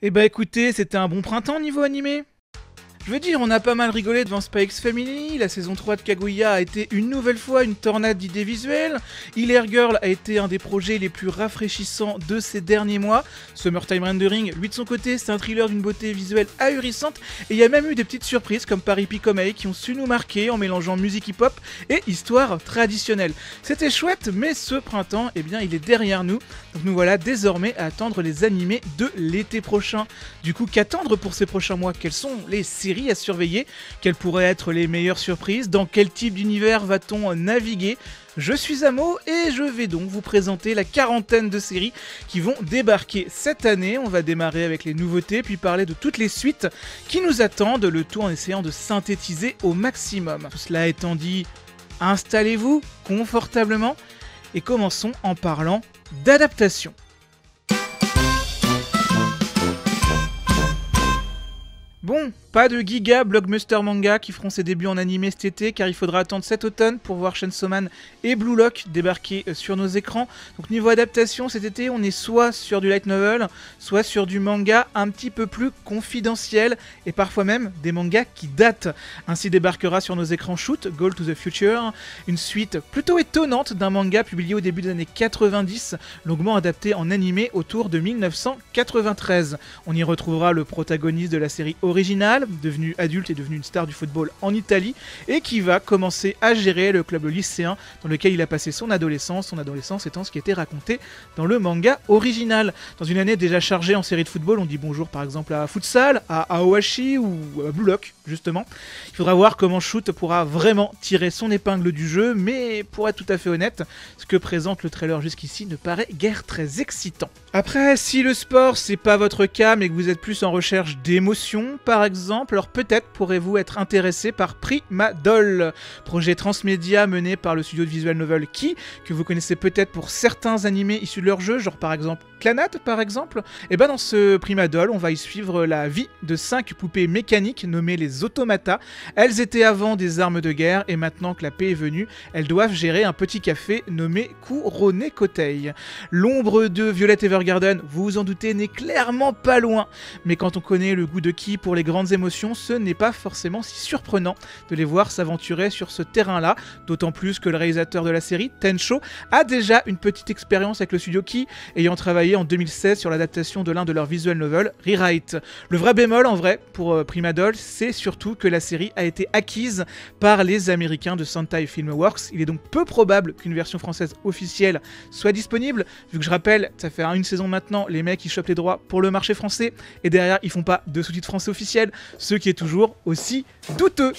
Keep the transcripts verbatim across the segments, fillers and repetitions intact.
Eh bah écoutez, c'était un bon printemps niveau animé. Je veux dire, on a pas mal rigolé devant Spy X Family, la saison trois de Kaguya a été une nouvelle fois une tornade d'idées visuelles, Healer Girl a été un des projets les plus rafraîchissants de ces derniers mois, Summertime Rendering, lui de son côté, c'est un thriller d'une beauté visuelle ahurissante, et il y a même eu des petites surprises comme Paris Picomay qui ont su nous marquer en mélangeant musique hip-hop et histoire traditionnelle. C'était chouette, mais ce printemps, eh bien, il est derrière nous, donc nous voilà désormais à attendre les animés de l'été prochain. Du coup, qu'attendre pour ces prochains mois? Quelles sont les séries à surveiller? Quelles pourraient être les meilleures surprises? Dans quel type d'univers va-t-on naviguer? Je suis Amo et je vais donc vous présenter la quarantaine de séries qui vont débarquer cette année. On va démarrer avec les nouveautés, puis parler de toutes les suites qui nous attendent, le tout en essayant de synthétiser au maximum. Tout cela étant dit, installez-vous confortablement et commençons en parlant d'adaptation. Bon, pas de giga blockbuster manga qui feront ses débuts en animé cet été, car il faudra attendre cet automne pour voir Chainsaw Man et Blue Lock débarquer sur nos écrans. Donc niveau adaptation, cet été, on est soit sur du light novel, soit sur du manga un petit peu plus confidentiel, et parfois même des mangas qui datent. Ainsi débarquera sur nos écrans Shoot, Goal to the Future, une suite plutôt étonnante d'un manga publié au début des années quatre-vingt-dix, longuement adapté en animé autour de mille neuf cent quatre-vingt-treize. On y retrouvera le protagoniste de la série originale, devenu adulte et devenu une star du football en Italie, et qui va commencer à gérer le club lycéen dans lequel il a passé son adolescence, son adolescence étant ce qui était raconté dans le manga original. Dans une année déjà chargée en série de football, on dit bonjour par exemple à Futsal, à Aohashi ou à Blue Lock, justement. Il faudra voir comment Shoot pourra vraiment tirer son épingle du jeu, mais pour être tout à fait honnête, ce que présente le trailer jusqu'ici ne paraît guère très excitant. Après, si le sport c'est pas votre cas, mais que vous êtes plus en recherche d'émotions, par exemple, alors peut-être pourrez-vous être intéressé par Prima Doll, projet transmédia mené par le studio de visual novel Ki, que vous connaissez peut-être pour certains animés issus de leur jeu, genre par exemple Clanat par exemple. Et ben dans ce Prima Doll, on va y suivre la vie de cinq poupées mécaniques nommées les Automata. Elles étaient avant des armes de guerre et maintenant que la paix est venue, elles doivent gérer un petit café nommé Kurone Kotei. L'ombre de Violet Evergarden, vous vous en doutez, n'est clairement pas loin, mais quand on connaît le goût de Ki pour les grandes émotions, ce n'est pas forcément si surprenant de les voir s'aventurer sur ce terrain-là, d'autant plus que le réalisateur de la série, Tencho, a déjà une petite expérience avec le studio Ki, ayant travaillé en deux mille seize sur l'adaptation de l'un de leurs visual novels, Rewrite. Le vrai bémol, en vrai, pour euh, Prima Doll, c'est surtout que la série a été acquise par les Américains de Sentai Filmworks. Il est donc peu probable qu'une version française officielle soit disponible, vu que je rappelle, ça fait une saison maintenant, les mecs ils chopent les droits pour le marché français, et derrière ils font pas de sous-titres français officiels, ce qui est toujours aussi douteux.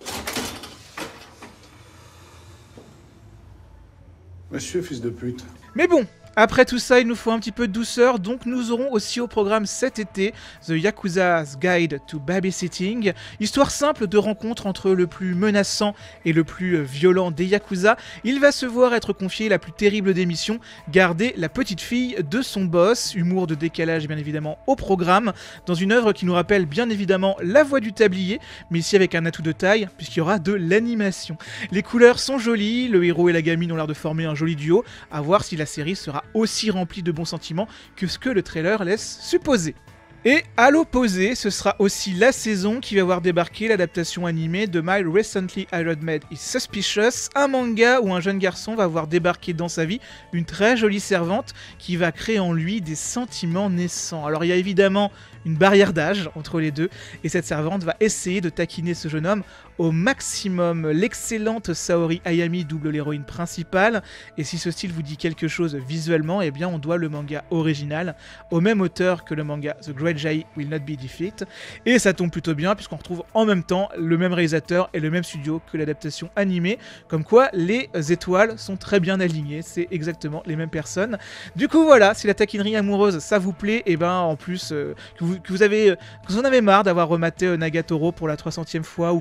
Monsieur, fils de pute. Mais bon, après tout ça, il nous faut un petit peu de douceur, donc nous aurons aussi au programme cet été The Yakuza's Guide to Babysitting, histoire simple de rencontre entre le plus menaçant et le plus violent des Yakuza. Il va se voir être confié la plus terrible des missions, garder la petite fille de son boss, humour de décalage bien évidemment au programme, dans une œuvre qui nous rappelle bien évidemment La Voix du Tablier, mais ici avec un atout de taille, puisqu'il y aura de l'animation. Les couleurs sont jolies, le héros et la gamine ont l'air de former un joli duo, à voir si la série sera aussi rempli de bons sentiments que ce que le trailer laisse supposer. Et à l'opposé, ce sera aussi la saison qui va voir débarquer l'adaptation animée de My Recently Hired Maid is Suspicious, un manga où un jeune garçon va voir débarquer dans sa vie une très jolie servante qui va créer en lui des sentiments naissants. Alors il y a évidemment une barrière d'âge entre les deux, et cette servante va essayer de taquiner ce jeune homme au maximum. L'excellente Saori Ayami double l'héroïne principale, et si ce style vous dit quelque chose visuellement, eh bien on doit le manga original au même auteur que le manga The Great Jai Will Not Be Defeated, et ça tombe plutôt bien puisqu'on retrouve en même temps le même réalisateur et le même studio que l'adaptation animée, comme quoi les étoiles sont très bien alignées, c'est exactement les mêmes personnes. Du coup voilà, si la taquinerie amoureuse ça vous plaît, et ben en plus euh, que, vous, que, vous avez, que vous en avez marre d'avoir rematé euh, Nagatoro pour la trois centième fois ou Kantagagi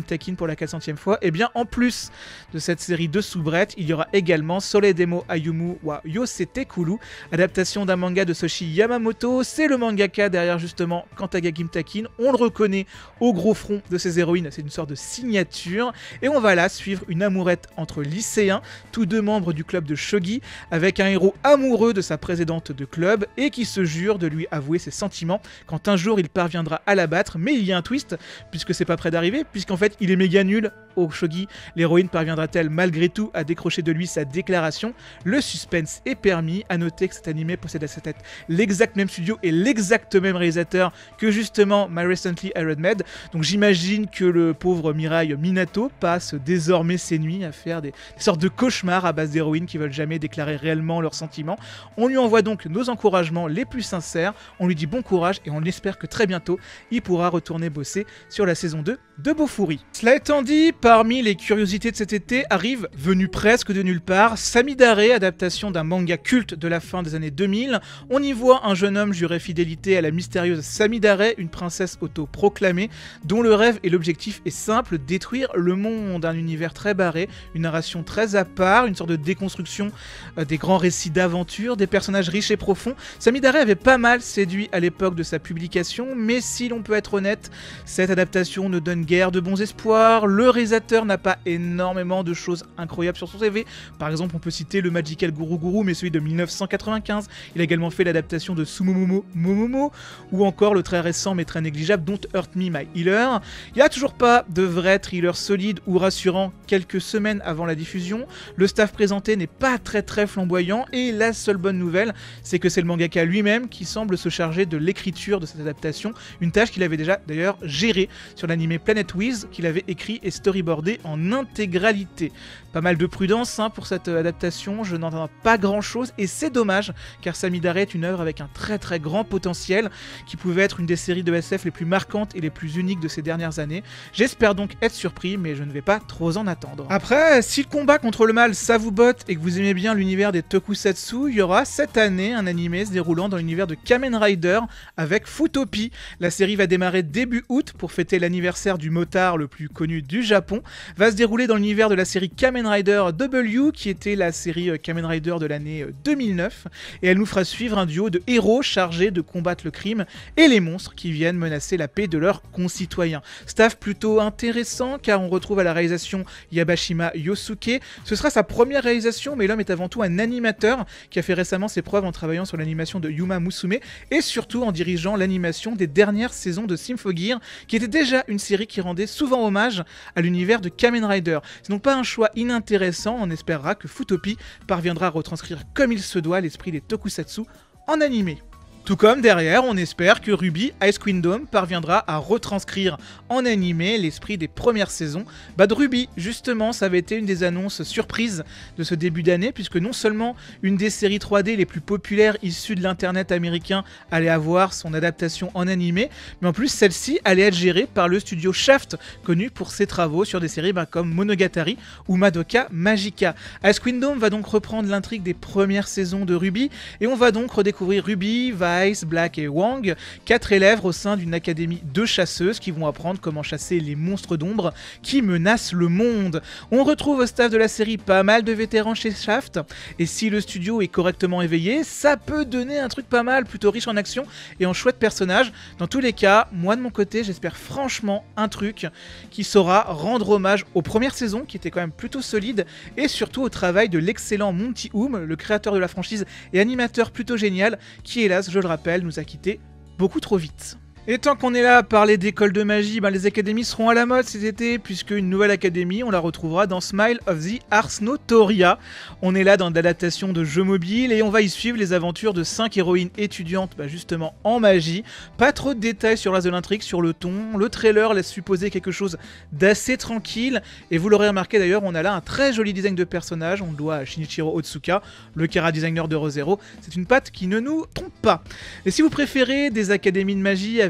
Takin pour la quatre centième fois. Et bien en plus de cette série de soubrettes, il y aura également Soledemo Ayumu wa Yosete Kulu, adaptation d'un manga de Soshi Yamamoto. C'est le mangaka derrière justement Kantagaki Takin. On le reconnaît au gros front de ses héroïnes, c'est une sorte de signature. Et on va là suivre une amourette entre lycéens, tous deux membres du club de shogi, avec un héros amoureux de sa présidente de club et qui se jure de lui avouer ses sentiments quand un jour il parviendra à la battre. Mais il y a un twist, puisque c'est pas près d'arriver, puisqu'en fait il est méga nul au shogi. L'héroïne parviendra-t-elle malgré tout à décrocher de lui sa déclaration? Le suspense est permis. À noter que cet animé possède à sa tête l'exact même studio et l'exact même réalisateur que justement My Recently Iron Maid. Donc j'imagine que le pauvre Mirai Minato passe désormais ses nuits à faire des, des sortes de cauchemars à base d'héroïnes qui veulent jamais déclarer réellement leurs sentiments. On lui envoie donc nos encouragements les plus sincères, on lui dit bon courage et on espère que très bientôt il pourra retourner bosser sur la saison deux de Bofuri. Cela étant dit, parmi les curiosités de cet été arrive, venu presque de nulle part, Samidare, adaptation d'un manga culte de la fin des années deux mille. On y voit un jeune homme jurer fidélité à la mystérieuse Samidare, une princesse autoproclamée, dont le rêve et l'objectif est simple, détruire le monde. Un univers très barré, une narration très à part, une sorte de déconstruction euh, des grands récits d'aventure, des personnages riches et profonds. Samidare avait pas mal séduit à l'époque de sa publication, mais si l'on peut être honnête, cette adaptation ne donne guère de bons espoirs. Le réalisateur n'a pas énormément de choses incroyables sur son C V. Par exemple, on peut citer le Magical Guru Guru, mais celui de mille neuf cent quatre-vingt-quinze. Il a également fait l'adaptation de Sumomomo Momomo, ou encore le très récent mais très négligeable Don't Hurt Me My Healer. Il n'y a toujours pas de vrai thriller solide ou rassurant quelques semaines avant la diffusion. Le staff présenté n'est pas très très flamboyant, et la seule bonne nouvelle, c'est que c'est le mangaka lui-même qui semble se charger de l'écriture de cette adaptation, une tâche qu'il avait déjà d'ailleurs gérée sur l'anime Planet Wiz, qu'il avait écrit et storyboardé en intégralité. Pas mal de prudence hein, pour cette adaptation, je n'entends pas grand chose, et c'est dommage, car Samidare est une œuvre avec un très très grand potentiel, qui pouvait être une des séries de S F les plus marquantes et les plus uniques de ces dernières années. J'espère donc être surpris, mais je ne vais pas trop en attendre. Après, si le combat contre le mal ça vous botte et que vous aimez bien l'univers des tokusatsu, il y aura cette année un animé se déroulant dans l'univers de Kamen Rider avec Futopi. La série va démarrer début août pour fêter l'anniversaire du motard le plus connu du Japon. Va se dérouler dans l'univers de la série Kamen Rider W, qui était la série Kamen Rider de l'année deux mille neuf, et elle nous fera suivre un duo de héros chargés de combattre le crime et les monstres qui viennent menacer la paix de leurs concitoyens. Staff plutôt intéressant, car on retrouve à la réalisation Yabashima Yosuke. Ce sera sa première réalisation, mais l'homme est avant tout un animateur qui a fait récemment ses preuves en travaillant sur l'animation de Yuma Musume et surtout en dirigeant l'animation des dernières saisons de Symphogear, qui était déjà une série qui rendait souvent hommage à l'univers de Kamen Rider. C'est donc pas un choix inintéressant, on espérera que Futopi parviendra à retranscrire comme il se doit l'esprit des tokusatsu en animé. Tout comme derrière, on espère que Ruby Ice Queendom parviendra à retranscrire en animé l'esprit des premières saisons. Bah de Ruby, justement, ça avait été une des annonces surprises de ce début d'année, puisque non seulement une des séries trois D les plus populaires issues de l'internet américain allait avoir son adaptation en animé, mais en plus celle-ci allait être gérée par le studio Shaft, connu pour ses travaux sur des séries bah, comme Monogatari ou Madoka Magica. Ice Queendom va donc reprendre l'intrigue des premières saisons de Ruby, et on va donc redécouvrir Ruby, va Ice, Black et Wang, quatre élèves au sein d'une académie de chasseuses qui vont apprendre comment chasser les monstres d'ombre qui menacent le monde. On retrouve au staff de la série pas mal de vétérans chez Shaft, et si le studio est correctement éveillé, ça peut donner un truc pas mal, plutôt riche en action et en chouettes personnages. Dans tous les cas, moi de mon côté, j'espère franchement un truc qui saura rendre hommage aux premières saisons, qui étaient quand même plutôt solides, et surtout au travail de l'excellent Monty Oum, le créateur de la franchise et animateur plutôt génial, qui hélas, je le rappelle, nous a quittés beaucoup trop vite. Et tant qu'on est là à parler d'école de magie, ben les académies seront à la mode cet été, puisque une nouvelle académie, on la retrouvera dans Smile of the Ars Notoria. On est là dans l'adaptation de jeux mobiles, et on va y suivre les aventures de cinq héroïnes étudiantes bah justement en magie. Pas trop de détails sur le reste de l'intrigue, sur le ton, le trailer laisse supposer quelque chose d'assez tranquille, et vous l'aurez remarqué d'ailleurs, on a là un très joli design de personnage, on le doit à Shinichiro Otsuka, le chara designer de Re:Zero. C'est une patte qui ne nous trompe pas. Et si vous préférez des académies de magie avec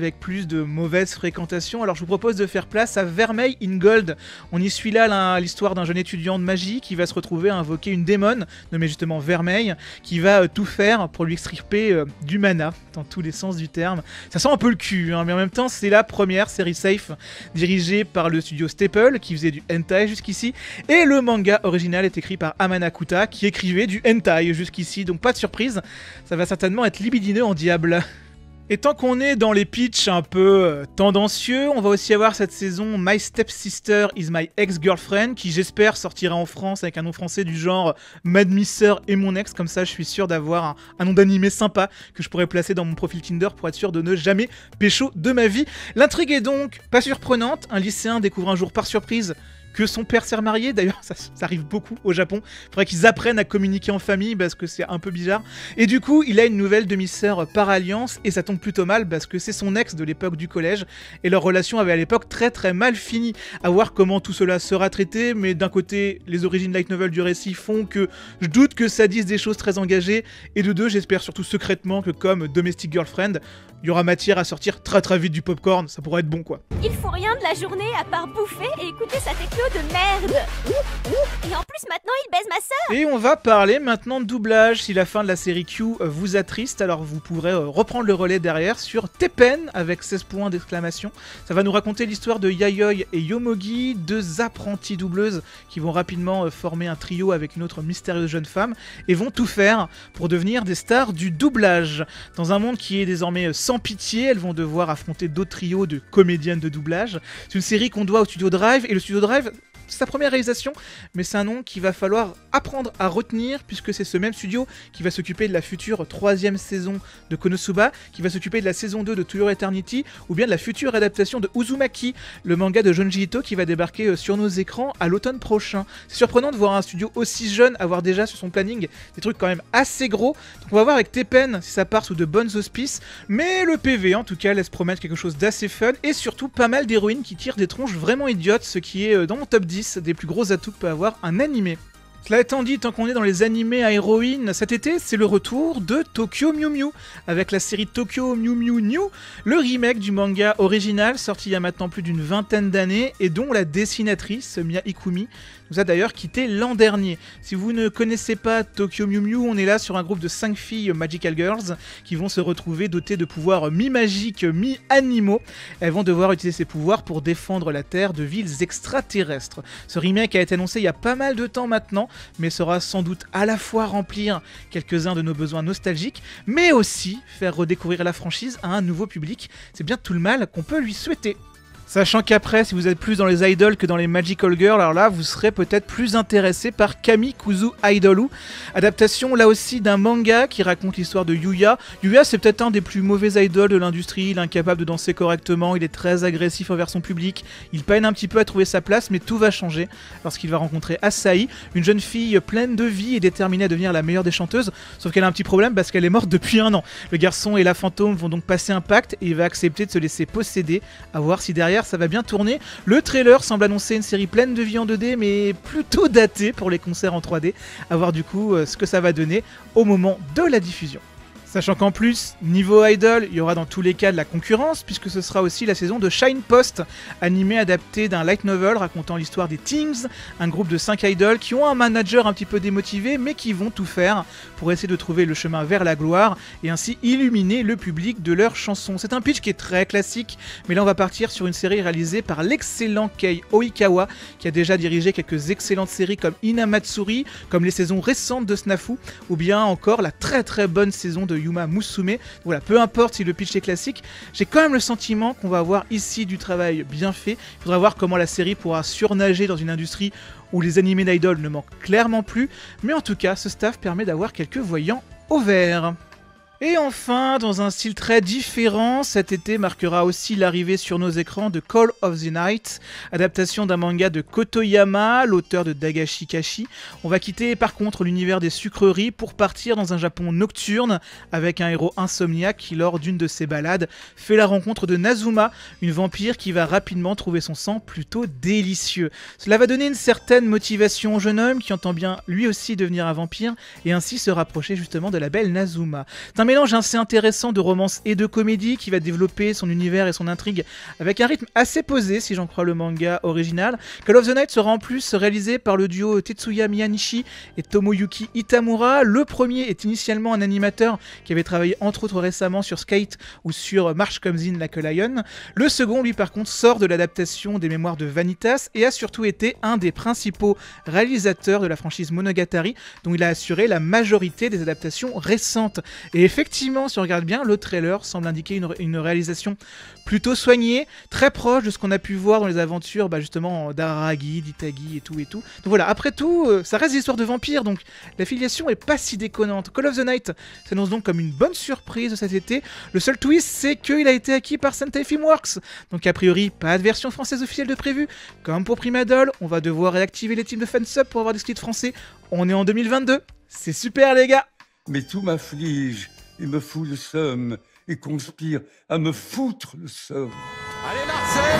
avec plus de mauvaise fréquentation. Alors je vous propose de faire place à Vermeil in Gold. On y suit là l'histoire d'un jeune étudiant de magie qui va se retrouver à invoquer une démone, nommée justement Vermeil, qui va euh, tout faire pour lui extirper euh, du mana, dans tous les sens du terme. Ça sent un peu le cul, hein, mais en même temps c'est la première série safe dirigée par le studio Staple, qui faisait du hentai jusqu'ici, et le manga original est écrit par Amana Kuta, qui écrivait du hentai jusqu'ici, donc pas de surprise, ça va certainement être libidineux en diable. Et tant qu'on est dans les pitchs un peu euh, tendancieux, on va aussi avoir cette saison My Stepsister is My Ex-Girlfriend, qui j'espère sortira en France avec un nom français du genre Mad Mister et mon ex, comme ça je suis sûr d'avoir un, un nom d'animé sympa que je pourrais placer dans mon profil Tinder pour être sûr de ne jamais pécho de ma vie. L'intrigue est donc pas surprenante, un lycéen découvre un jour par surprise que son père s'est remarié, d'ailleurs ça, ça arrive beaucoup au Japon, il faudrait qu'ils apprennent à communiquer en famille parce que c'est un peu bizarre, et du coup il a une nouvelle demi-sœur par alliance, et ça tombe plutôt mal parce que c'est son ex de l'époque du collège, et leur relation avait à l'époque très très mal fini, à voir comment tout cela sera traité, mais d'un côté les origines light novel du récit font que je doute que ça dise des choses très engagées, et de deux j'espère surtout secrètement que comme Domestic Girlfriend, il y aura matière à sortir très très vite du popcorn, ça pourrait être bon quoi. Il faut rien de la journée à part bouffer et écouter sa techno de merde. Et en plus maintenant il baise ma sœur. Et on va parler maintenant de doublage. Si la fin de la série Q vous attriste, alors vous pourrez reprendre le relais derrière sur Teppen avec seize points d'exclamation. Ça va nous raconter l'histoire de Yayoi et Yomogi, deux apprenties doubleuses qui vont rapidement former un trio avec une autre mystérieuse jeune femme et vont tout faire pour devenir des stars du doublage. Dans un monde qui est désormais sans pitié, elles vont devoir affronter d'autres trios de comédiennes de doublage. C'est une série qu'on doit au Studio Drive, et le Studio Drive, c'est sa première réalisation, mais c'est un nom qu'il va falloir apprendre à retenir, puisque c'est ce même studio qui va s'occuper de la future troisième saison de Konosuba, qui va s'occuper de la saison deux de To Your Eternity, ou bien de la future adaptation de Uzumaki, le manga de Junji Ito qui va débarquer sur nos écrans à l'automne prochain. C'est surprenant de voir un studio aussi jeune avoir déjà sur son planning des trucs quand même assez gros, donc on va voir avec Teppen si ça part sous de bonnes auspices, mais le P V en tout cas laisse promettre quelque chose d'assez fun, et surtout pas mal d'héroïnes qui tirent des tronches vraiment idiotes, ce qui est dans mon top dix des plus gros atouts que peut avoir un animé. Cela étant dit, tant qu'on est dans les animés à héroïnes, cet été, c'est le retour de Tokyo Mew Mew, avec la série Tokyo Mew Mew New, le remake du manga original sorti il y a maintenant plus d'une vingtaine d'années, et dont la dessinatrice, Mia Ikumi, nous a d'ailleurs quitté l'an dernier. Si vous ne connaissez pas Tokyo Mew Mew, on est là sur un groupe de cinq filles Magical Girls qui vont se retrouver dotées de pouvoirs mi-magiques, mi-animaux. Elles vont devoir utiliser ces pouvoirs pour défendre la Terre de villes extraterrestres. Ce remake a été annoncé il y a pas mal de temps maintenant, mais saura sans doute à la fois remplir quelques-uns de nos besoins nostalgiques, mais aussi faire redécouvrir la franchise à un nouveau public. C'est bien tout le mal qu'on peut lui souhaiter. Sachant qu'après, si vous êtes plus dans les idols que dans les Magical Girls, alors là, vous serez peut-être plus intéressé par Kami Kuzu Idolu, adaptation là aussi d'un manga qui raconte l'histoire de Yuya. Yuya, c'est peut-être un des plus mauvais idoles de l'industrie, il est incapable de danser correctement, il est très agressif envers son public, il peine un petit peu à trouver sa place, mais tout va changer lorsqu'il va rencontrer Asahi, une jeune fille pleine de vie et déterminée à devenir la meilleure des chanteuses, sauf qu'elle a un petit problème parce qu'elle est morte depuis un an. Le garçon et la fantôme vont donc passer un pacte et il va accepter de se laisser posséder, à voir si derrière ça va bien tourner. Le trailer semble annoncer une série pleine de vie en deux D mais plutôt datée pour les concerts en trois D, à voir du coup euh, ce que ça va donner au moment de la diffusion. Sachant qu'en plus, niveau idol, il y aura dans tous les cas de la concurrence, puisque ce sera aussi la saison de Shine Post, animé adapté d'un light novel racontant l'histoire des Teams, un groupe de cinq idols qui ont un manager un petit peu démotivé, mais qui vont tout faire pour essayer de trouver le chemin vers la gloire, et ainsi illuminer le public de leurs chansons. C'est un pitch qui est très classique, mais là on va partir sur une série réalisée par l'excellent Kei Oikawa, qui a déjà dirigé quelques excellentes séries comme Inamatsuri, comme les saisons récentes de Snafu, ou bien encore la très très bonne saison de Yuma Musume. Voilà, peu importe si le pitch est classique, j'ai quand même le sentiment qu'on va avoir ici du travail bien fait. Il faudra voir comment la série pourra surnager dans une industrie où les animés d'idol ne manquent clairement plus, mais en tout cas, ce staff permet d'avoir quelques voyants au vert. Et enfin, dans un style très différent, cet été marquera aussi l'arrivée sur nos écrans de Call of the Night, adaptation d'un manga de Kotoyama, l'auteur de Dagashi Kashi. On va quitter par contre l'univers des sucreries pour partir dans un Japon nocturne avec un héros insomniaque qui, lors d'une de ses balades, fait la rencontre de Nazuma, une vampire qui va rapidement trouver son sang plutôt délicieux. Cela va donner une certaine motivation au jeune homme qui entend bien lui aussi devenir un vampire et ainsi se rapprocher justement de la belle Nazuma. C'est un mélange assez intéressant de romance et de comédie qui va développer son univers et son intrigue avec un rythme assez posé si j'en crois le manga original. Call of the Night sera en plus réalisé par le duo Tetsuya Miyanishi et Tomoyuki Itamura. Le premier est initialement un animateur qui avait travaillé entre autres récemment sur Skate ou sur March Comes In Like a Lion. Le second lui par contre sort de l'adaptation des mémoires de Vanitas et a surtout été un des principaux réalisateurs de la franchise Monogatari dont il a assuré la majorité des adaptations récentes. Et effectivement, si on regarde bien, le trailer semble indiquer une, une réalisation plutôt soignée, très proche de ce qu'on a pu voir dans les aventures bah justement d'Araragi, d'Itagi et tout et tout. Donc voilà, après tout, euh, ça reste l'histoire de vampires, donc la filiation est pas si déconnante. Call of the Night s'annonce donc comme une bonne surprise de cet été. Le seul twist, c'est qu'il a été acquis par Sentai Filmworks, donc a priori pas de version française officielle de prévu. Comme pour Primadol, on va devoir réactiver les teams de fansub pour avoir des splits français. On est en deux mille vingt-deux, c'est super les gars. Mais tout m'afflige et me fout le seum et conspire à me foutre le seum. Allez Marcel!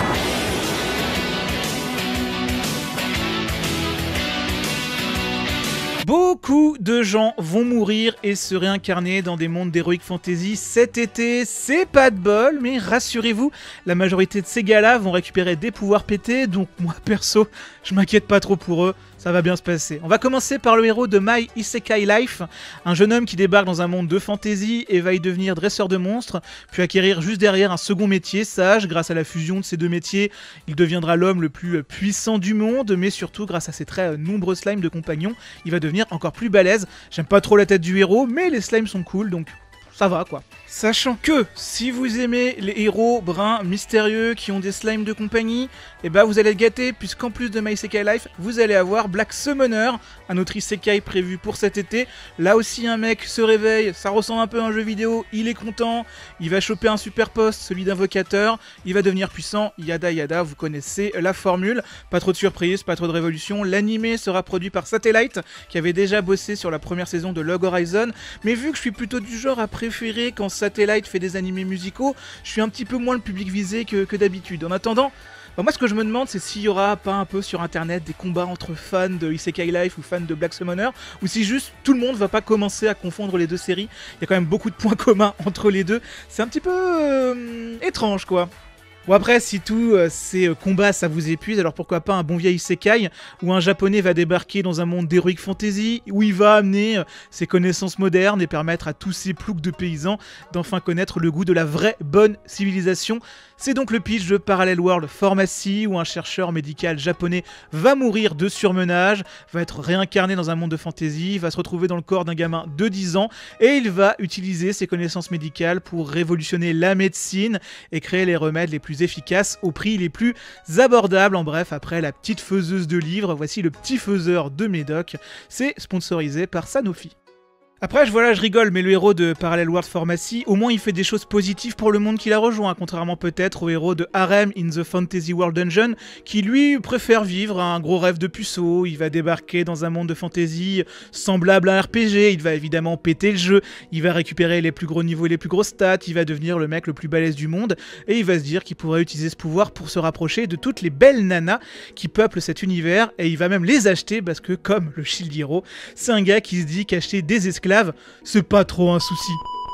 Beaucoup de gens vont mourir et se réincarner dans des mondes d'Heroic Fantasy cet été, c'est pas de bol, mais rassurez-vous, la majorité de ces gars-là vont récupérer des pouvoirs pétés, donc moi perso, je m'inquiète pas trop pour eux, ça va bien se passer. On va commencer par le héros de My Isekai Life, un jeune homme qui débarque dans un monde de fantasy et va y devenir dresseur de monstres, puis acquérir juste derrière un second métier, sage. Grâce à la fusion de ces deux métiers, il deviendra l'homme le plus puissant du monde, mais surtout grâce à ses très nombreux slimes de compagnons, il va devenir encore plus balèze. J'aime pas trop la tête du héros, mais les slimes sont cool, donc ça va quoi. Sachant que si vous aimez les héros bruns mystérieux qui ont des slimes de compagnie, et eh bah ben vous allez être gâtés puisqu'en plus de My Isekai Life, vous allez avoir Black Summoner, un autre isekai prévu pour cet été. Là aussi un mec se réveille, ça ressemble un peu à un jeu vidéo, il est content, il va choper un super poste, celui d'invocateur, il va devenir puissant, yada yada, vous connaissez la formule. Pas trop de surprises, pas trop de révolution. L'animé sera produit par Satellite qui avait déjà bossé sur la première saison de Log Horizon, mais vu que je suis plutôt du genre à préférer quand Satellite fait des animés musicaux, je suis un petit peu moins le public visé que, que d'habitude. En attendant, bah moi ce que je me demande c'est s'il y aura pas un peu sur internet des combats entre fans de Isekai Life ou fans de Black Summoner, ou si juste tout le monde va pas commencer à confondre les deux séries. Il y a quand même beaucoup de points communs entre les deux, c'est un petit peu euh, étrange quoi. Bon après, si tous euh, ces euh, combats ça vous épuise, alors pourquoi pas un bon vieil isekai où un japonais va débarquer dans un monde d'heroic fantasy, où il va amener euh, ses connaissances modernes et permettre à tous ces ploucs de paysans d'enfin connaître le goût de la vraie bonne civilisation. C'est donc le pitch de Parallel World Pharmacy où un chercheur médical japonais va mourir de surmenage, va être réincarné dans un monde de fantasy, va se retrouver dans le corps d'un gamin de dix ans et il va utiliser ses connaissances médicales pour révolutionner la médecine et créer les remèdes les plus efficaces au prix les plus abordables. En bref, après la petite faiseuse de livres, voici le petit faiseur de médoc. C'est sponsorisé par Sanofi. Après, je, voilà, je rigole, mais le héros de Parallel World Pharmacy, au moins il fait des choses positives pour le monde qu'il a rejoint, contrairement peut-être au héros de Harem in the Fantasy World Dungeon, qui lui préfère vivre un gros rêve de puceau. Il va débarquer dans un monde de fantasy semblable à un R P G, il va évidemment péter le jeu, il va récupérer les plus gros niveaux et les plus grosses stats, il va devenir le mec le plus balèze du monde, et il va se dire qu'il pourrait utiliser ce pouvoir pour se rapprocher de toutes les belles nanas qui peuplent cet univers, et il va même les acheter parce que, comme le Shield Hero, c'est un gars qui se dit qu'acheter des esclaves, c'est pas trop un souci.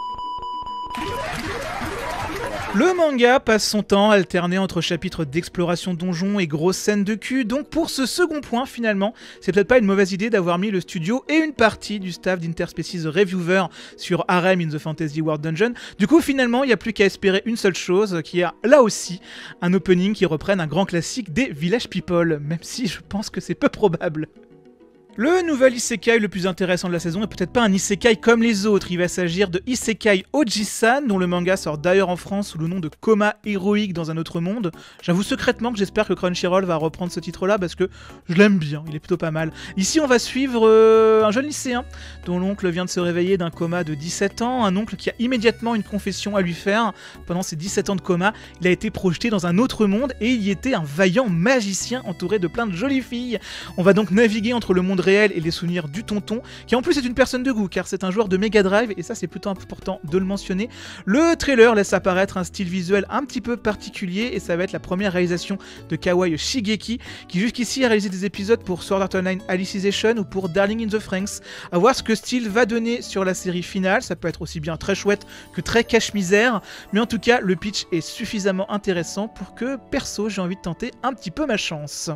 Le manga passe son temps alterné entre chapitres d'exploration donjon et grosses scènes de cul, donc pour ce second point finalement, c'est peut-être pas une mauvaise idée d'avoir mis le studio et une partie du staff d'Interspecies Reviewer sur Harem in the Fantasy World Dungeon. Du coup finalement il n'y a plus qu'à espérer une seule chose, qui a là aussi un opening qui reprenne un grand classique des Village People, même si je pense que c'est peu probable. Le nouvel isekai le plus intéressant de la saison est peut-être pas un isekai comme les autres, il va s'agir de Isekai Oji-san, dont le manga sort d'ailleurs en France sous le nom de Coma héroïque dans un autre monde. J'avoue secrètement que j'espère que Crunchyroll va reprendre ce titre-là parce que je l'aime bien, il est plutôt pas mal. Ici on va suivre euh, un jeune lycéen dont l'oncle vient de se réveiller d'un coma de dix-sept ans, un oncle qui a immédiatement une confession à lui faire. Pendant ses dix-sept ans de coma, il a été projeté dans un autre monde et il y était un vaillant magicien entouré de plein de jolies filles. On va donc naviguer entre le monde monde réel et les souvenirs du tonton, qui en plus est une personne de goût, car c'est un joueur de Mega Drive, et ça c'est plutôt important de le mentionner. Le trailer laisse apparaître un style visuel un petit peu particulier, et ça va être la première réalisation de Kawai Shigeki, qui jusqu'ici a réalisé des épisodes pour Sword Art Online Alicization ou pour Darling in the Franxx. À voir ce que style va donner sur la série finale, ça peut être aussi bien très chouette que très cache-misère, mais en tout cas le pitch est suffisamment intéressant pour que perso j'ai envie de tenter un petit peu ma chance.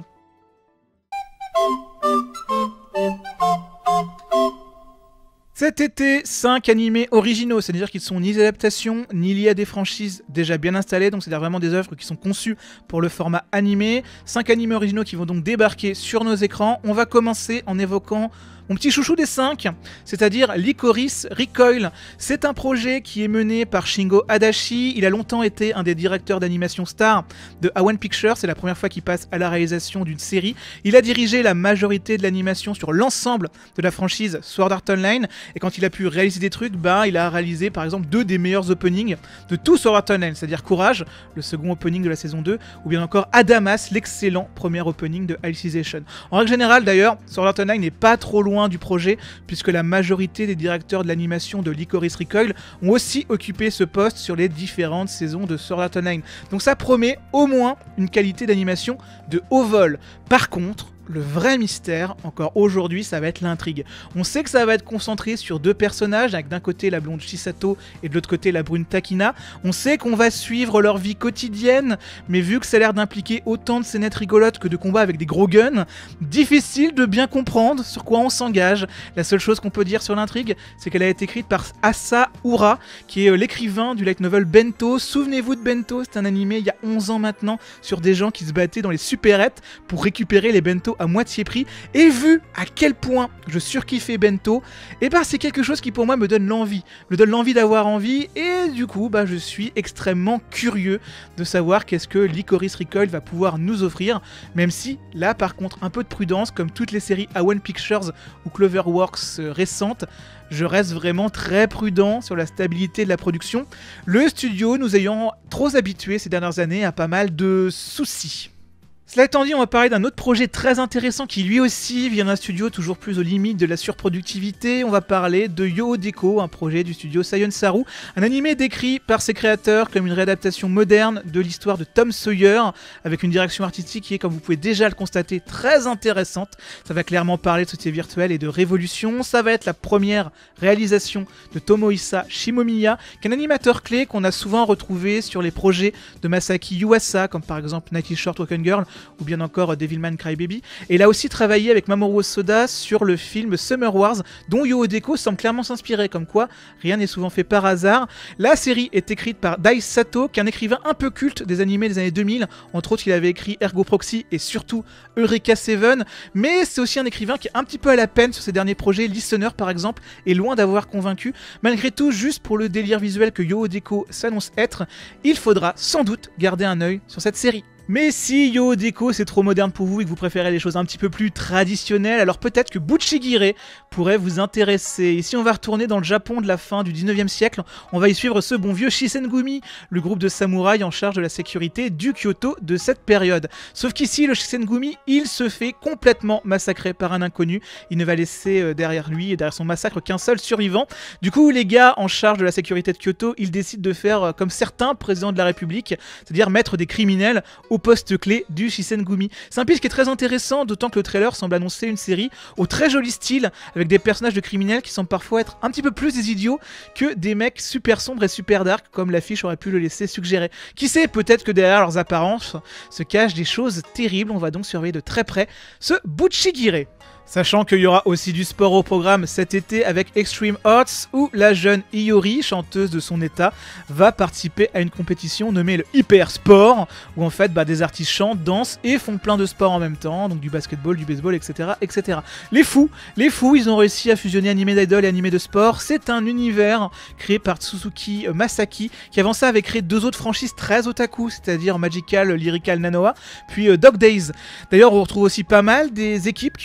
Cet été, cinq animés originaux, c'est-à-dire qu'ils sont ni des adaptations, ni liés à des franchises déjà bien installées, donc c'est-à-dire vraiment des œuvres qui sont conçues pour le format animé. cinq animés originaux qui vont donc débarquer sur nos écrans. On va commencer en évoquant mon petit chouchou des cinq, c'est-à-dire Lycoris Recoil. C'est un projet qui est mené par Shingo Adachi. Il a longtemps été un des directeurs d'animation stars de A one Pictures. C'est la première fois qu'il passe à la réalisation d'une série. Il a dirigé la majorité de l'animation sur l'ensemble de la franchise Sword Art Online. Et quand il a pu réaliser des trucs, bah, il a réalisé par exemple deux des meilleurs openings de tout Sword Art Online, c'est-à-dire Courage, le second opening de la saison deux, ou bien encore Adamas, l'excellent premier opening de Alicization. En règle générale d'ailleurs, Sword Art Online n'est pas trop loin du projet, puisque la majorité des directeurs de l'animation de Lycoris Recoil ont aussi occupé ce poste sur les différentes saisons de Sword Art Online. Donc ça promet au moins une qualité d'animation de haut vol. Par contre, le vrai mystère, encore aujourd'hui, ça va être l'intrigue. On sait que ça va être concentré sur deux personnages, avec d'un côté la blonde Chisato et de l'autre côté la brune Takina. On sait qu'on va suivre leur vie quotidienne, mais vu que ça a l'air d'impliquer autant de scénettes rigolotes que de combats avec des gros guns, difficile de bien comprendre sur quoi on s'engage. La seule chose qu'on peut dire sur l'intrigue, c'est qu'elle a été écrite par Asa Ura, qui est l'écrivain du light novel Bento. Souvenez-vous de Bento, c'est un animé il y a onze ans maintenant, sur des gens qui se battaient dans les supérettes pour récupérer les bento à moitié prix, et vu à quel point je surkiffais Bento, et bah c'est quelque chose qui pour moi me donne l'envie, me donne l'envie d'avoir envie, et du coup bah je suis extrêmement curieux de savoir qu'est-ce que Lycoris Recoil va pouvoir nous offrir, même si là par contre un peu de prudence, comme toutes les séries A one Pictures ou Cloverworks euh, récentes, je reste vraiment très prudent sur la stabilité de la production, le studio nous ayant trop habitués ces dernières années à pas mal de soucis. Cela étant dit, on va parler d'un autre projet très intéressant qui lui aussi vient d'un studio toujours plus aux limites de la surproductivité. On va parler de Yoho Deco, un projet du studio Scion Saru, un animé décrit par ses créateurs comme une réadaptation moderne de l'histoire de Tom Sawyer, avec une direction artistique qui est, comme vous pouvez déjà le constater, très intéressante. Ça va clairement parler de société virtuelle et de révolution. Ça va être la première réalisation de Tomohisa Shimomiya, qui est un animateur clé qu'on a souvent retrouvé sur les projets de Masaki Yuasa, comme par exemple Nike Short Walking Girl, ou bien encore Devilman Crybaby. Et il a aussi travaillé avec Mamoru Hosoda sur le film Summer Wars, dont Yoho Deco semble clairement s'inspirer, comme quoi rien n'est souvent fait par hasard. La série est écrite par Dai Sato, qui est un écrivain un peu culte des animés des années deux mille, entre autres il avait écrit Ergo Proxy et surtout Eureka seven, mais c'est aussi un écrivain qui est un petit peu à la peine sur ses derniers projets. Listener par exemple est loin d'avoir convaincu. Malgré tout, juste pour le délire visuel que Yoho Deco s'annonce être, il faudra sans doute garder un œil sur cette série. Mais si Yoho Deco c'est trop moderne pour vous et que vous préférez les choses un petit peu plus traditionnelles, alors peut-être que Buchigire pourrait vous intéresser. Ici on va retourner dans le Japon de la fin du dix-neuvième siècle, on va y suivre ce bon vieux Shisengumi, le groupe de samouraïs en charge de la sécurité du Kyoto de cette période. Sauf qu'ici le Shisengumi, il se fait complètement massacrer par un inconnu, il ne va laisser derrière lui et derrière son massacre qu'un seul survivant. Du coup les gars en charge de la sécurité de Kyoto, ils décident de faire comme certains présidents de la République, c'est-à-dire mettre des criminels au poste clé du Shisengumi. C'est un pitch qui est très intéressant, d'autant que le trailer semble annoncer une série au très joli style, avec des personnages de criminels qui semblent parfois être un petit peu plus des idiots que des mecs super sombres et super dark, comme l'affiche aurait pu le laisser suggérer. Qui sait, peut-être que derrière leurs apparences se cachent des choses terribles, on va donc surveiller de très près ce Buchigire. Sachant qu'il y aura aussi du sport au programme cet été avec Extreme Arts, où la jeune Iori, chanteuse de son état, va participer à une compétition nommée le Hyper Sport, où en fait bah, des artistes chantent, dansent et font plein de sports en même temps, donc du basketball, du baseball, et cetera, et cetera. Les fous, les fous, ils ont réussi à fusionner animé d'idol et animé de sport. C'est un univers créé par Tsuzuki Masaki, qui avant ça avait créé deux autres franchises très otaku, c'est-à-dire Magical Lyrical Nanoa, puis euh, Dog Days. D'ailleurs, on retrouve aussi pas mal des équipes qui ont bossé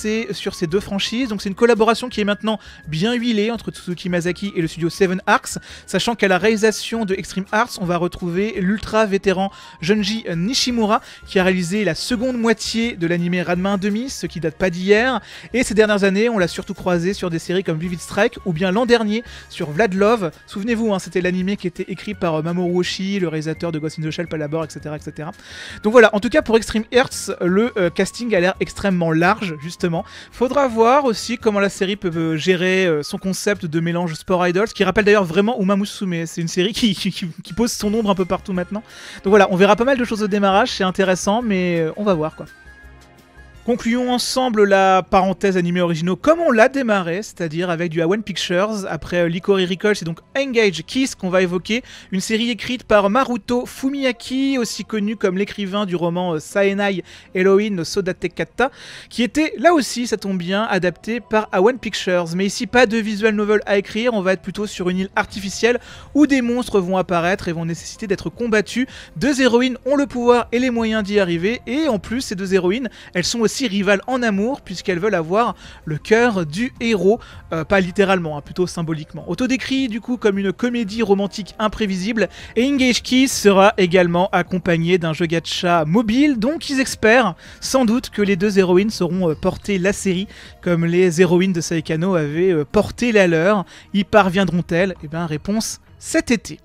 bosser sur ces deux franchises. Donc c'est une collaboration qui est maintenant bien huilée entre Tsuzuki Masaki et le studio Seven Arcs, sachant qu'à la réalisation de Extreme Arts, on va retrouver l'ultra vétéran Junji Nishimura, qui a réalisé la seconde moitié de l'anime Ranma un demi, ce qui date pas d'hier. Et ces dernières années, on l'a surtout croisé sur des séries comme Vivid Strike ou bien l'an dernier sur Vlad Love. Souvenez-vous, hein, c'était l'anime qui était écrit par Mamoru Oshii, le réalisateur de Ghost in the Shell, Palabor, et cetera, et cetera. Donc voilà, en tout cas pour Extreme Arts, le euh, casting a l'air extrêmement large, justement. Faudra voir aussi comment la série peut euh, gérer euh, son concept de mélange sport idols, qui rappelle d'ailleurs vraiment Uma Musume. C'est une série qui, qui, qui pose son ombre un peu partout maintenant. Donc voilà, on verra pas mal de choses au démarrage, c'est intéressant, mais euh, on va voir quoi. Concluons ensemble la parenthèse animée originaux comme on l'a démarré, c'est-à-dire avec du A-One Pictures. Après euh, Licorice Recall, c'est donc Engage Kiss qu'on va évoquer, une série écrite par Maruto Fumiyaki, aussi connu comme l'écrivain du roman euh, Saenai Heroine no Sodatekata, qui était là aussi, ça tombe bien, adapté par A-One Pictures. Mais ici, pas de visual novel à écrire, on va être plutôt sur une île artificielle où des monstres vont apparaître et vont nécessiter d'être combattus. Deux héroïnes ont le pouvoir et les moyens d'y arriver, et en plus, ces deux héroïnes, elles sont aussi rivales en amour puisqu'elles veulent avoir le cœur du héros, euh, pas littéralement, hein, plutôt symboliquement. Autodécrit du coup comme une comédie romantique imprévisible, et Engage Kiss sera également accompagné d'un jeu gacha mobile, donc ils espèrent sans doute que les deux héroïnes sauront euh, porter la série comme les héroïnes de Saekano avaient euh, porté la leur. Y parviendront-elles? Eh bien réponse cet été.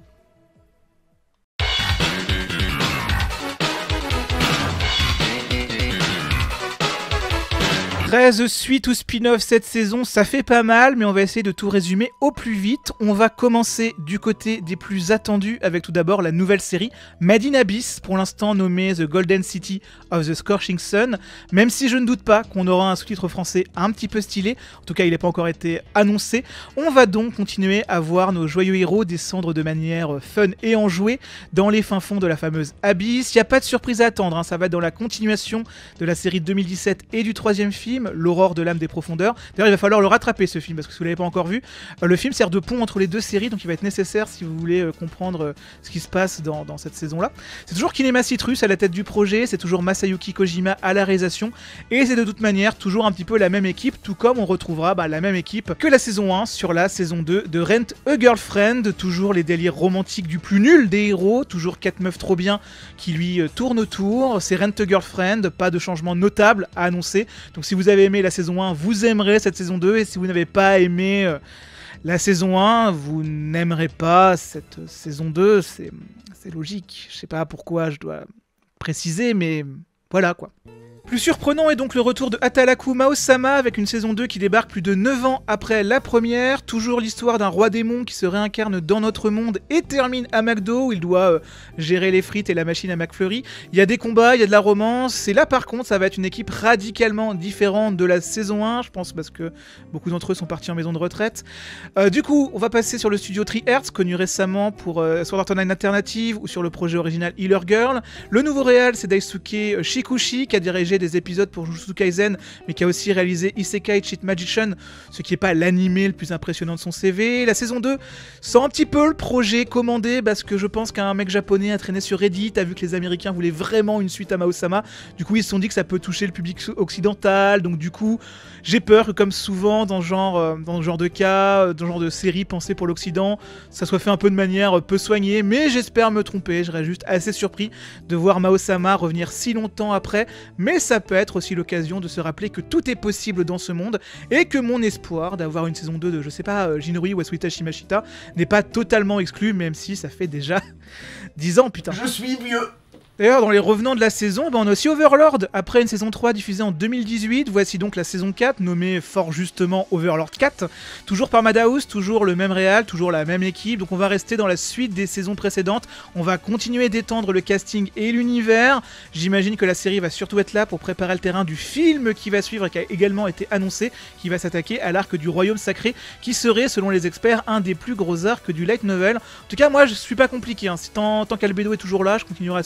treize suites ou spin-off cette saison, ça fait pas mal, mais on va essayer de tout résumer au plus vite. On va commencer du côté des plus attendus avec tout d'abord la nouvelle série Made in Abyss, pour l'instant nommée The Golden City of the Scorching Sun, même si je ne doute pas qu'on aura un sous-titre français un petit peu stylé, en tout cas il n'a pas encore été annoncé. On va donc continuer à voir nos joyeux héros descendre de manière fun et enjouée dans les fins fonds de la fameuse Abyss. Il n'y a pas de surprise à attendre, hein, ça va être dans la continuation de la série de deux mille dix-sept et du troisième film, L'aurore de l'âme des profondeurs. D'ailleurs, il va falloir le rattraper ce film parce que si vous l'avez pas encore vu, euh, le film sert de pont entre les deux séries, donc il va être nécessaire si vous voulez euh, comprendre euh, ce qui se passe dans, dans cette saison-là. C'est toujours Kinema Citrus à la tête du projet, c'est toujours Masayuki Kojima à la réalisation, et c'est de toute manière toujours un petit peu la même équipe, tout comme on retrouvera bah, la même équipe que la saison un sur la saison deux de Rent a Girlfriend. Toujours les délires romantiques du plus nul des héros, toujours quatre meufs trop bien qui lui euh, tournent autour. C'est Rent a Girlfriend, pas de changement notable à annoncer, donc si vous avez aimé la saison un, vous aimerez cette saison deux, et si vous n'avez pas aimé euh, la saison un, vous n'aimerez pas cette saison deux, c'est, c'est logique. Je sais pas pourquoi je dois préciser, mais voilà quoi. Plus surprenant est donc le retour de Hataraku Mao-sama avec une saison deux qui débarque plus de neuf ans après la première. Toujours l'histoire d'un roi démon qui se réincarne dans notre monde et termine à McDo où il doit euh, gérer les frites et la machine à McFlurry. Il y a des combats, il y a de la romance, et là par contre ça va être une équipe radicalement différente de la saison un, je pense parce que beaucoup d'entre eux sont partis en maison de retraite. Euh, du coup, on va passer sur le studio Three Hertz, connu récemment pour euh, Sword Art Online Alternative ou sur le projet original Healer Girl. Le nouveau réal, c'est Daisuke Shikushi qui a dirigé des épisodes pour Jujutsu Kaisen, mais qui a aussi réalisé Isekai Cheat Magician, ce qui n'est pas l'animé le plus impressionnant de son C V. La saison deux sent un petit peu le projet commandé, parce que je pense qu'un mec japonais a traîné sur Reddit, a vu que les Américains voulaient vraiment une suite à Mao-sama, du coup ils se sont dit que ça peut toucher le public occidental, donc du coup j'ai peur que comme souvent dans ce genre, dans ce genre de cas, dans ce genre de série pensée pour l'Occident, ça soit fait un peu de manière peu soignée, mais j'espère me tromper, je serais juste assez surpris de voir Mao-sama revenir si longtemps après, mais ça peut être aussi l'occasion de se rappeler que tout est possible dans ce monde, et que mon espoir d'avoir une saison deux de, je sais pas, Jinori ou Asuita Shimashita n'est pas totalement exclu, même si ça fait déjà dix ans, putain. Je suis vieux. D'ailleurs, dans les revenants de la saison, bah on a aussi Overlord. Après une saison trois diffusée en deux mille dix-huit, voici donc la saison quatre, nommée fort justement Overlord quatre. Toujours par Madhouse, toujours le même réal, toujours la même équipe. Donc on va rester dans la suite des saisons précédentes. On va continuer d'étendre le casting et l'univers. J'imagine que la série va surtout être là pour préparer le terrain du film qui va suivre et qui a également été annoncé, qui va s'attaquer à l'arc du Royaume Sacré, qui serait, selon les experts, un des plus gros arcs du light novel. En tout cas, moi, je suis pas compliqué. Hein. Si tant, tant qu'Albedo est toujours là, je continuerai à suivre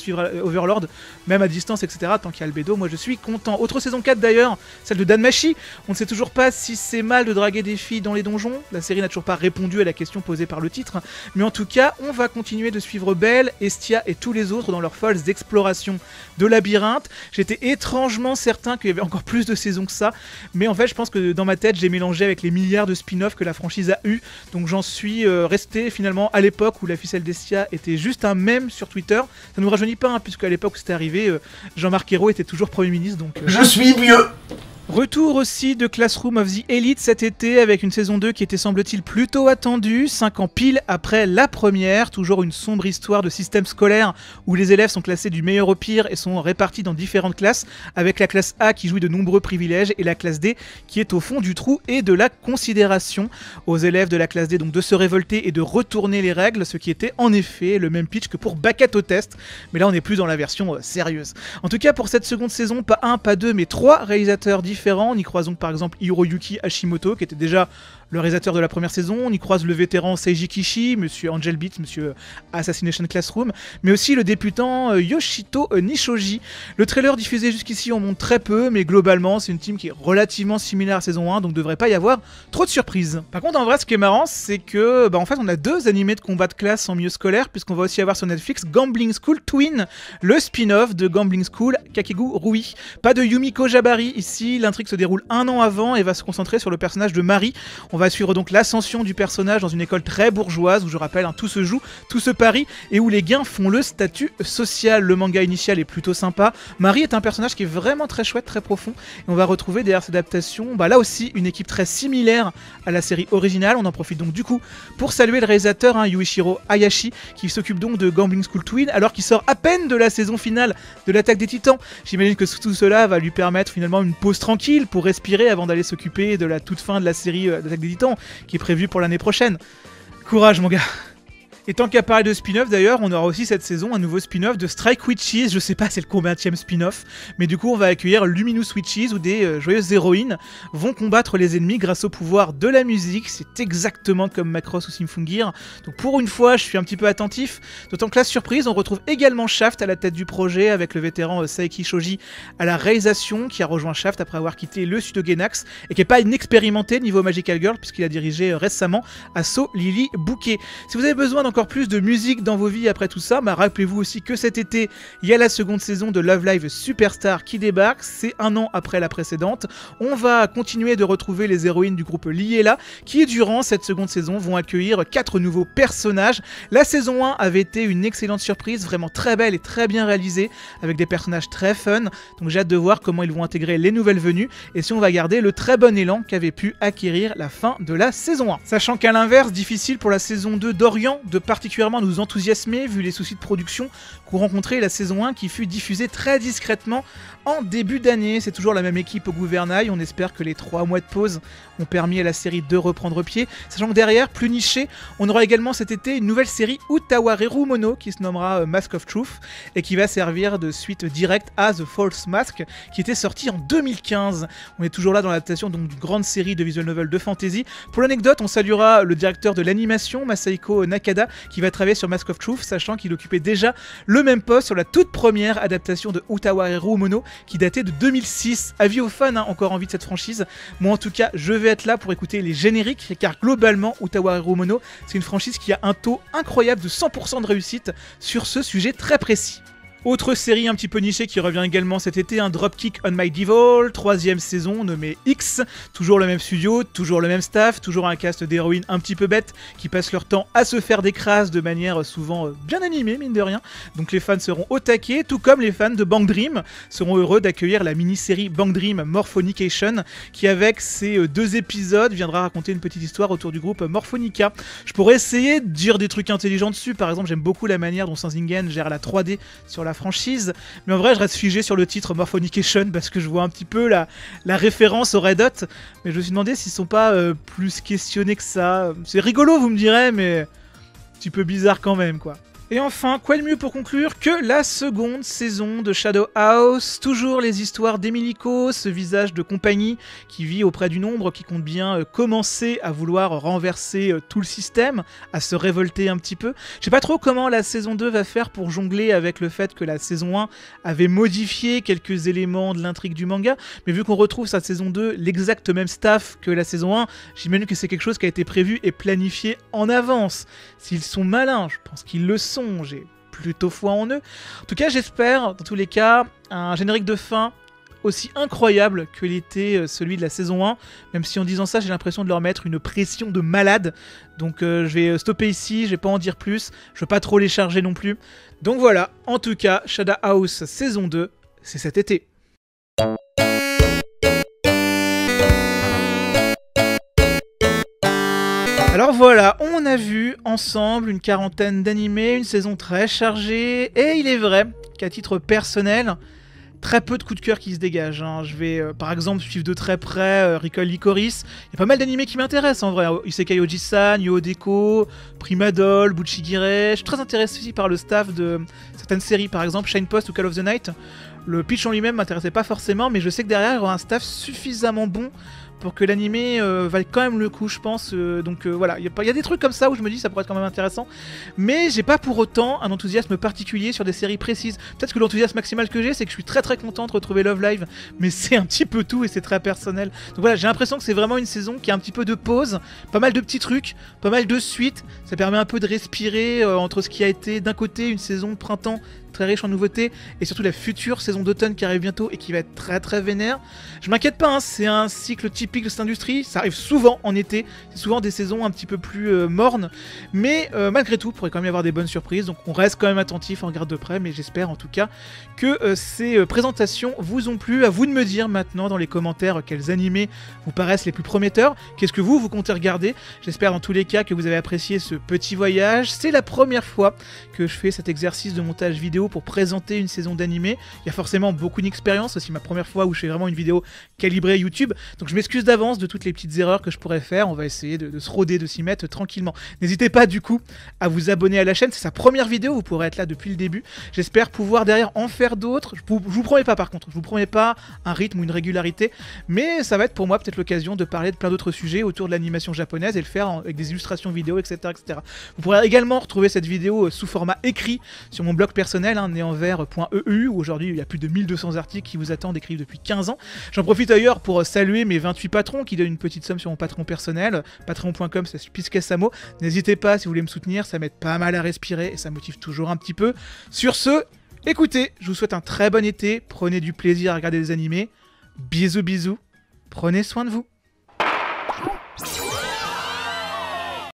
Overlord, même à distance, et cetera. Tant qu'il y a Albedo, moi je suis content. Autre saison quatre d'ailleurs, celle de Danmachi. On ne sait toujours pas si c'est mal de draguer des filles dans les donjons. La série n'a toujours pas répondu à la question posée par le titre. Mais en tout cas, on va continuer de suivre Belle, Estia et tous les autres dans leurs folles explorations de labyrinthe. J'étais étrangement certain qu'il y avait encore plus de saisons que ça. Mais en fait, je pense que dans ma tête, j'ai mélangé avec les milliards de spin-off que la franchise a eu. Donc j'en suis euh, resté finalement à l'époque où la ficelle d'Estia était juste un mème sur Twitter. Ça ne nous rajeunit pas, hein, puisque à l'époque où c'était arrivé, euh, Jean-Marc Ayrault était toujours Premier ministre. Donc, euh... Je suis vieux. Retour aussi de Classroom of the Elite cet été avec une saison deux qui était semble-t-il plutôt attendue, cinq ans pile après la première, toujours une sombre histoire de système scolaire où les élèves sont classés du meilleur au pire et sont répartis dans différentes classes, avec la classe A qui jouit de nombreux privilèges et la classe D qui est au fond du trou et de la considération. Aux élèves de la classe D donc de se révolter et de retourner les règles, ce qui était en effet le même pitch que pour Bakato Test, mais là on n'est plus dans la version euh, sérieuse. En tout cas pour cette seconde saison, pas un, pas deux, mais trois réalisateurs différents. On y croisons par exemple Hiroyuki Hashimoto qui était déjà le réalisateur de la première saison, on y croise le vétéran Seiji Kishi, Monsieur Angel Beats, Monsieur Assassination Classroom, mais aussi le débutant Yoshito Nishoji. Le trailer diffusé jusqu'ici en montre très peu, mais globalement c'est une team qui est relativement similaire à saison un, donc devrait pas y avoir trop de surprises. Par contre en vrai ce qui est marrant c'est que bah, en fait on a deux animés de combat de classe en milieu scolaire, puisqu'on va aussi avoir sur Netflix Gambling School Twin, le spin-off de Gambling School Kakegu Rui. Pas de Yumiko Jabari ici, l'intrigue se déroule un an avant et va se concentrer sur le personnage de Mari. On va suivre donc l'ascension du personnage dans une école très bourgeoise où je rappelle hein, tout se joue, tout se parie et où les gains font le statut social. Le manga initial est plutôt sympa. Marie est un personnage qui est vraiment très chouette, très profond et on va retrouver derrière cette adaptation bah, là aussi une équipe très similaire à la série originale. On en profite donc du coup pour saluer le réalisateur hein, Yuichiro Hayashi qui s'occupe donc de Gambling School Twin alors qu'il sort à peine de la saison finale de l'Attaque des Titans. J'imagine que tout cela va lui permettre finalement une pause tranquille pour respirer avant d'aller s'occuper de la toute fin de la série euh, d'Attaque des Titans qui est prévu pour l'année prochaine. Courage mon gars. Et tant qu'à parler de spin-off d'ailleurs, on aura aussi cette saison un nouveau spin-off de Strike Witches, je sais pas c'est le combienième spin-off, mais du coup on va accueillir Luminous Witches où des euh, joyeuses héroïnes vont combattre les ennemis grâce au pouvoir de la musique. C'est exactement comme Macross ou Symfungir, donc pour une fois je suis un petit peu attentif, d'autant que la surprise on retrouve également Shaft à la tête du projet avec le vétéran euh, Saeki Shoji à la réalisation qui a rejoint Shaft après avoir quitté le studio Gainax et qui n'est pas inexpérimenté niveau Magical Girl puisqu'il a dirigé euh, récemment Asso Lily Bouquet. Si vous avez besoin encore plus de musique dans vos vies après tout ça, bah rappelez-vous aussi que cet été, il y a la seconde saison de Love Live Superstar qui débarque, c'est un an après la précédente. On va continuer de retrouver les héroïnes du groupe Liela qui, durant cette seconde saison, vont accueillir quatre nouveaux personnages. La saison un avait été une excellente surprise, vraiment très belle et très bien réalisée, avec des personnages très fun, donc j'ai hâte de voir comment ils vont intégrer les nouvelles venues et si on va garder le très bon élan qu'avait pu acquérir la fin de la saison un. Sachant qu'à l'inverse, difficile pour la saison deux d'Orient de particulièrement nous enthousiasmer vu les soucis de production qu'ont rencontré la saison un qui fut diffusée très discrètement en début d'année. C'est toujours la même équipe au gouvernail, on espère que les trois mois de pause ont permis à la série de reprendre pied, sachant que derrière, plus niché, on aura également cet été une nouvelle série Utawareru Mono qui se nommera Mask of Truth et qui va servir de suite directe à The False Mask qui était sorti en deux mille quinze. On est toujours là dans l'adaptation donc d'une grande série de visual novel de fantasy. Pour l'anecdote, on saluera le directeur de l'animation Masahiko Nakada qui va travailler sur Mask of Truth, sachant qu'il occupait déjà le même poste sur la toute première adaptation de Utawareru Mono qui datait de deux mille six. Avis aux fans hein, encore envie de cette franchise. Moi en tout cas, je vais être là pour écouter les génériques car globalement Utawareru Mono c'est une franchise qui a un taux incroyable de cent pour cent de réussite sur ce sujet très précis. Autre série un petit peu nichée qui revient également cet été, un Dropkick on My Devil, troisième saison nommée X, toujours le même studio, toujours le même staff, toujours un cast d'héroïnes un petit peu bêtes qui passent leur temps à se faire des crasses de manière souvent bien animée mine de rien, donc les fans seront au taquet, tout comme les fans de Bang Dream seront heureux d'accueillir la mini-série Bang Dream Morphonication qui avec ses deux épisodes viendra raconter une petite histoire autour du groupe Morphonica. Je pourrais essayer de dire des trucs intelligents dessus, par exemple j'aime beaucoup la manière dont Sensingen gère la trois D sur la franchise, mais en vrai je reste figé sur le titre Morphonication parce que je vois un petit peu la, la référence au Red Hot, mais je me suis demandé s'ils sont pas euh, plus questionnés que ça. C'est rigolo vous me direz, mais un petit peu bizarre quand même quoi. Et enfin, quoi de mieux pour conclure que la seconde saison de Shadow House. Toujours les histoires d'Emilico, ce visage de compagnie qui vit auprès d'une ombre qui compte bien euh, commencer à vouloir renverser euh, tout le système, à se révolter un petit peu. Je sais pas trop comment la saison deux va faire pour jongler avec le fait que la saison un avait modifié quelques éléments de l'intrigue du manga, mais vu qu'on retrouve sa saison deux l'exact même staff que la saison un, j'imagine que c'est quelque chose qui a été prévu et planifié en avance. S'ils sont malins, je pense qu'ils le sont. J'ai plutôt foi en eux. En tout cas, j'espère, dans tous les cas, un générique de fin aussi incroyable que l'était celui de la saison un, même si en disant ça, j'ai l'impression de leur mettre une pression de malade. Donc euh, je vais stopper ici, je vais pas en dire plus, je veux pas trop les charger non plus. Donc voilà, en tout cas, Shadow House saison deux, c'est cet été. Alors voilà, on a vu ensemble une quarantaine d'animés, une saison très chargée, et il est vrai qu'à titre personnel, très peu de coups de cœur qui se dégagent. Hein. Je vais euh, par exemple suivre de très près euh, Recall Licorice. Il y a pas mal d'animés qui m'intéressent en vrai. Isekai Oji-san, Yo-Deko, Primadol, Buchigire. Je suis très intéressé aussi par le staff de certaines séries, par exemple Shine Post ou Call of the Night. Le pitch en lui-même m'intéressait pas forcément, mais je sais que derrière il y aura un staff suffisamment bon pour que l'animé euh, vaille quand même le coup, je pense. Euh, donc euh, voilà, il y, y a des trucs comme ça où je me dis ça pourrait être quand même intéressant. Mais j'ai pas pour autant un enthousiasme particulier sur des séries précises. Peut-être que l'enthousiasme maximal que j'ai, c'est que je suis très très content de retrouver Love Live, mais c'est un petit peu tout et c'est très personnel. Donc voilà, j'ai l'impression que c'est vraiment une saison qui a un petit peu de pause, pas mal de petits trucs, pas mal de suites. Ça permet un peu de respirer euh, entre ce qui a été d'un côté une saison de printemps très riche en nouveautés, et surtout la future saison d'automne qui arrive bientôt et qui va être très très vénère. Je m'inquiète pas, hein, c'est un cycle typique de cette industrie, ça arrive souvent en été, c'est souvent des saisons un petit peu plus euh, mornes, mais euh, malgré tout, il pourrait quand même y avoir des bonnes surprises, donc on reste quand même attentif, on regarde de près, mais j'espère en tout cas que euh, ces euh, présentations vous ont plu. À vous de me dire maintenant dans les commentaires euh, quels animés vous paraissent les plus prometteurs, qu'est-ce que vous, vous comptez regarder. J'espère dans tous les cas que vous avez apprécié ce petit voyage. C'est la première fois que je fais cet exercice de montage vidéo pour présenter une saison d'animé. Il y a forcément beaucoup d'expérience, aussi ma première fois où je fais vraiment une vidéo calibrée YouTube, donc je m'excuse d'avance de toutes les petites erreurs que je pourrais faire. On va essayer de, de se rôder, de s'y mettre tranquillement. N'hésitez pas du coup à vous abonner à la chaîne, c'est sa première vidéo, vous pourrez être là depuis le début. J'espère pouvoir derrière en faire d'autres. Je, je vous promets pas par contre, je vous promets pas un rythme ou une régularité, mais ça va être pour moi peut-être l'occasion de parler de plein d'autres sujets autour de l'animation japonaise et le faire en, avec des illustrations vidéo, et cetera, et cetera. Vous pourrez également retrouver cette vidéo sous format écrit sur mon blog personnel, hein, néanvers point e u, où aujourd'hui il y a plus de mille deux cents articles qui vous attendent écrits depuis quinze ans. J'en profite d'ailleurs pour saluer mes vingt-huit patrons qui donnent une petite somme sur mon patron personnel, patreon point com slash pisquesamo. N'hésitez pas si vous voulez me soutenir, ça m'aide pas mal à respirer et ça motive toujours un petit peu. Sur ce, écoutez, je vous souhaite un très bon été, prenez du plaisir à regarder des animés, bisous bisous, prenez soin de vous.